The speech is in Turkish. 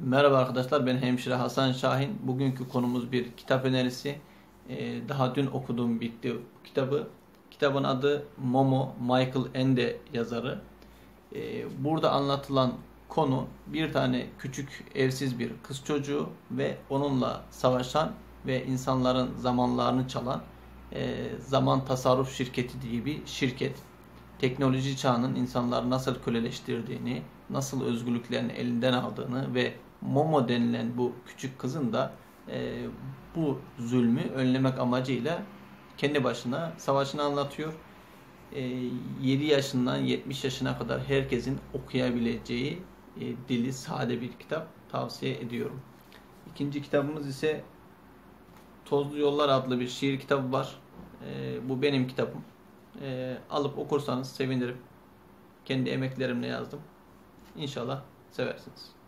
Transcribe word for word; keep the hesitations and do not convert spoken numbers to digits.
Merhaba arkadaşlar, ben hemşire Hasan Şahin. Bugünkü konumuz bir kitap önerisi. Ee, daha dün okuduğum bitti bu kitabı. Kitabın adı Momo, Michael Ende yazarı. Ee, burada anlatılan konu bir tane küçük evsiz bir kız çocuğu ve onunla savaşan ve insanların zamanlarını çalan e, zaman tasarruf şirketi diye bir şirket. Teknoloji çağının insanları nasıl köleleştirdiğini, nasıl özgürlüklerini elinden aldığını ve Momo denilen bu küçük kızın da e, bu zulmü önlemek amacıyla kendi başına savaşını anlatıyor. E, yedi yaşından yetmiş yaşına kadar herkesin okuyabileceği e, dili sade bir kitap, tavsiye ediyorum. İkinci kitabımız ise Tozlu Yollar adlı bir şiir kitabı var. E, bu benim kitabım. E, alıp okursanız sevinirim. Kendi emeklerimle yazdım. İnşallah seversiniz.